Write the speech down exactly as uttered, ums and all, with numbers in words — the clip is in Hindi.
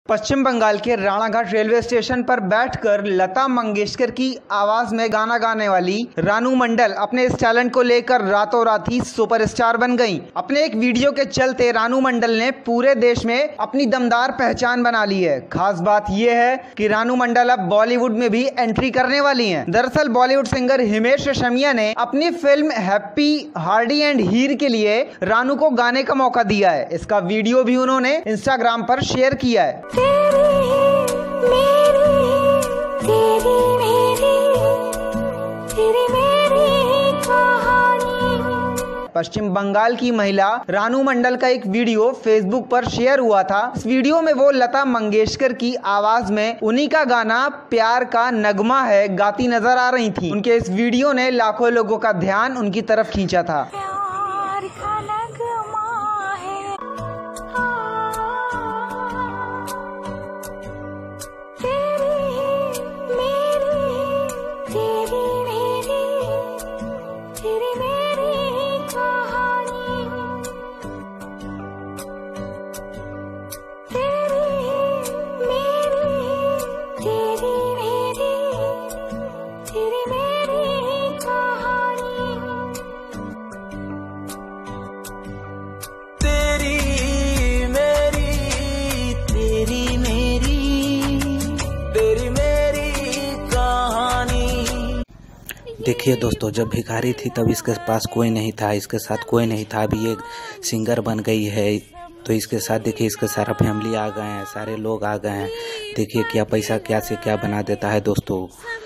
पश्चिम बंगाल के राणाघाट रेलवे स्टेशन पर बैठकर लता मंगेशकर की आवाज में गाना गाने वाली रानू मंडल अपने इस टैलेंट को लेकर रातों रात ही सुपरस्टार बन गईं। अपने एक वीडियो के चलते रानू मंडल ने पूरे देश में अपनी दमदार पहचान बना ली है। खास बात यह है कि रानू मंडल अब बॉलीवुड में भी एंट्री करने वाली हैं। दरअसल बॉलीवुड सिंगर हिमेश रेशमिया ने अपनी फिल्म हैप्पी हार्डी एंड हीर के लिए रानू को गाने का मौका दिया है। इसका वीडियो भी उन्होंने इंस्टाग्राम पर शेयर किया है। पश्चिम बंगाल की महिला रानू मंडल का एक वीडियो फेसबुक पर शेयर हुआ था। इस वीडियो में वो लता मंगेशकर की आवाज में उन्हीं का गाना प्यार का नगमा है गाती नजर आ रही थी। उनके इस वीडियो ने लाखों लोगों का ध्यान उनकी तरफ खींचा था। देखिए दोस्तों, जब भिखारी थी तब इसके पास कोई नहीं था, इसके साथ कोई नहीं था। अभी ये सिंगर बन गई है तो इसके साथ देखिए इसके सारा फैमिली आ गए हैं, सारे लोग आ गए हैं। देखिए क्या पैसा क्या से क्या बना देता है दोस्तों।